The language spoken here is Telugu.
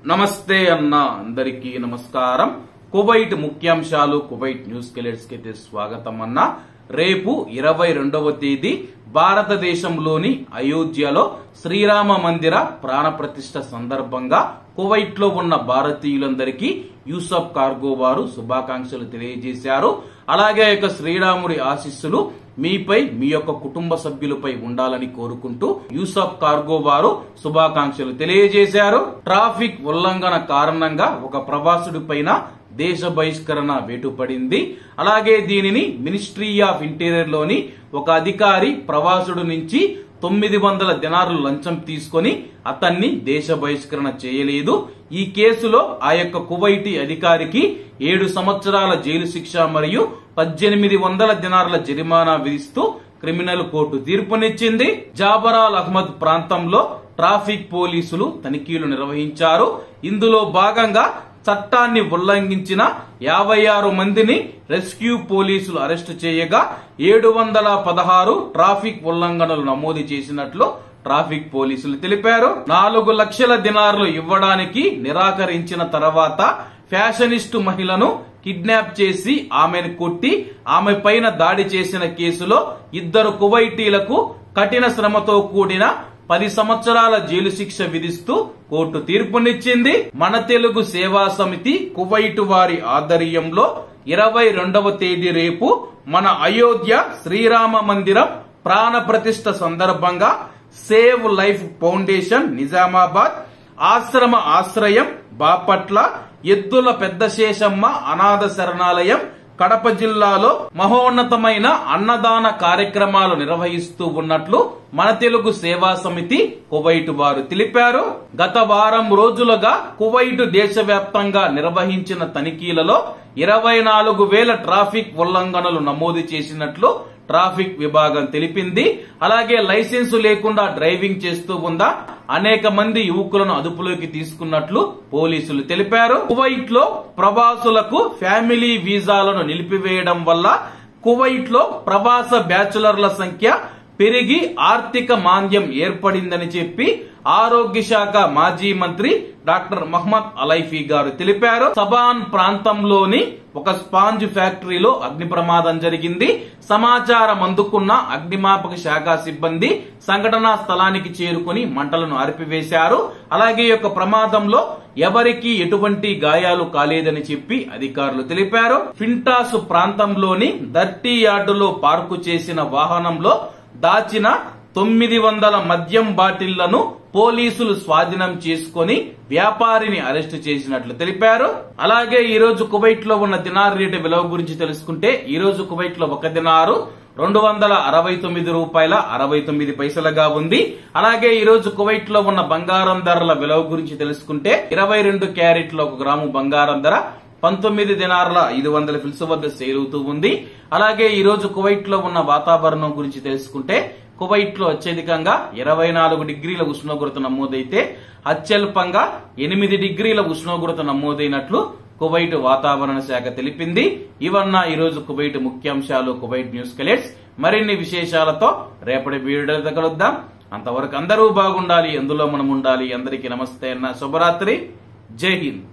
నమస్తే అన్న అందరికీ నమస్కారం. కువైట్ ముఖ్యాంశాలు కువైట్ న్యూస్ కెలెట్స్ కి స్వాగతం అన్న. రేపు 22వ తేదీ భారతదేశంలోని అయోధ్యలో శ్రీరామ మందిర ప్రాణ ప్రతిష్ఠ సందర్భంగా కువైట్ లో ఉన్న భారతీయులందరికీ యూసఫ్ కార్గో వారు శుభాకాంక్షలు తెలియజేశారు. అలాగే శ్రీరాముడి ఆశీస్సులు మీపై మీ యొక్క కుటుంబ సభ్యులపై ఉండాలని కోరుకుంటూ యూసఫ్ కార్గో వారు శుభాకాంక్షలు తెలియజేశారు. ట్రాఫిక్ ఉల్లంఘన కారణంగా ఒక ప్రవాసుడి పైన దేశ బహిష్కరణ వేటు పడింది. అలాగే దీనిని మినిస్ట్రీ ఆఫ్ ఇంటీరియర్ లోని ఒక అధికారి ప్రవాసుడు నుంచి 900 దినారులు లంచం తీసుకొని అతన్ని దేశ బహిష్కరణ చేయలేదు. ఈ కేసులో ఆ యొక్క కువైటీ అధికారికి 7 సంవత్సరాల జైలు శిక్ష మరియు 1800 దినారుల జరిమానా విధిస్తూ క్రిమినల్ కోర్టు తీర్పునిచ్చింది. జాబరాల్ అహ్మద్ ప్రాంతంలో ట్రాఫిక్ పోలీసులు తనిఖీలు నిర్వహించారు. ఇందులో భాగంగా చట్టాన్ని ఉల్లంఘించిన 56 మందిని రెస్క్యూ పోలీసులు అరెస్టు చేయగా 716 ట్రాఫిక్ ఉల్లంఘనలు నమోదు చేసినట్లు ట్రాఫిక్ పోలీసులు తెలిపారు. 4 లక్షల దినార్లు ఇవ్వడానికి నిరాకరించిన తర్వాత ఫ్యాషనిస్టు మహిళను కిడ్నాప్ చేసి ఆమెను కొట్టి ఆమె పైన దాడి చేసిన కేసులో 2 కువైటీలకు కఠిన శ్రమతో కూడిన 10 సంవత్సరాల జైలు శిక్ష విధిస్తూ కోర్టు తీర్పునిచ్చింది. మన తెలుగు సేవా సమితి కువైట్ వారి ఆధ్వర్యంలో 22వ తేదీ రేపు మన అయోధ్య శ్రీరామ మందిరం ప్రాణ ప్రతిష్ఠ సందర్భంగా సేవ్ లైఫ్ ఫౌండేషన్ నిజామాబాద్, ఆశ్రమ ఆశ్రయం బాపట్ల, ఎద్దుల పెద్ద శేషమ్మ అనాథ శరణాలయం కడప జిల్లాలో మహోన్నతమైన అన్నదాన కార్యక్రమాలు నిర్వహిస్తూ ఉన్నట్లు మన తెలుగు సేవా సమితి కువైట్ వారు తెలిపారు. గత వారం రోజులుగా కువైట్ దేశవ్యాప్తంగా నిర్వహించిన తనిఖీలలో 24,000 ట్రాఫిక్ ఉల్లంఘనలు నమోదు చేసినట్లు ట్రాఫిక్ విభాగం తెలిపింది. అలాగే లైసెన్సు లేకుండా డ్రైవింగ్ చేస్తూ ఉన్న అనేక మంది యువకులను అదుపులోకి తీసుకున్నట్లు పోలీసులు తెలిపారు. కువైట్ లో ప్రవాసులకు ఫ్యామిలీ వీసాలను నిలిపివేయడం వల్ల కువైట్ లో ప్రవాస బ్యాచులర్ల సంఖ్య పెరిగి ఆర్థిక మాంద్యం ఏర్పడిందని చెప్పి ఆరోగ్య శాఖ మాజీ మంత్రి డాక్టర్ మహమ్మద్ అలైఫీ గారు తెలిపారు. సబాన్ ప్రాంతంలోని ఒక స్పాంజ్ ఫ్యాక్టరీలో అగ్ని ప్రమాదం జరిగింది. సమాచారం అందుకున్న అగ్నిమాపక శాఖ సిబ్బంది సంఘటనా స్థలానికి చేరుకుని మంటలను ఆర్పివేశారు. అలాగే ఈ ప్రమాదంలో ఎవరికీ ఎటువంటి గాయాలు కాలేదని చెప్పి అధికారులు తెలిపారు. ఫింటాస్ ప్రాంతంలోని దర్టీ యార్డులో పార్కు చేసిన వాహనంలో దాచిన 900 మద్యం బాటిళ్లను పోలీసులు స్వాధీనం చేసుకుని వ్యాపారిని అరెస్టు చేసినట్లు తెలిపారు. అలాగే ఈ రోజు కువైట్ లో ఉన్న దినార్ రేటు విలువ గురించి తెలుసుకుంటే ఈ రోజు కువైట్ లో 1 దినారు 269 రూపాయల 69 పైసలుగా ఉంది. అలాగే ఈ రోజు కువైట్ లో ఉన్న బంగారం ధరల విలువ గురించి తెలుసుకుంటే 22 క్యారెట్ల 1 గ్రాము బంగారం ధర 19 దినార్ల 500 ఫిల్స్ వద్ద సేల్ అవుతూ ఉంది. అలాగే ఈ రోజు కువైట్ లో ఉన్న వాతావరణం గురించి తెలుసుకుంటే కువైట్ లో అత్యధికంగా 24 డిగ్రీల ఉష్ణోగ్రత నమోదైతే అత్యల్పంగా 8 డిగ్రీల ఉష్ణోగ్రత నమోదైనట్లు కువైట్ వాతావరణ శాఖ తెలిపింది. ఇవన్న ఈ రోజు కువైట్ ముఖ్యాంశాలు కువైట్ న్యూస్ కెలెట్స్. మరిన్ని విశేషాలతో రేపటి వీడియోలో కలుద్దాం. అంతవరకు అందరూ బాగుండాలి, అందులో మనం ఉండాలి. అందరికీ నమస్తే అన్న. శుభరాత్రి. జై హింద్.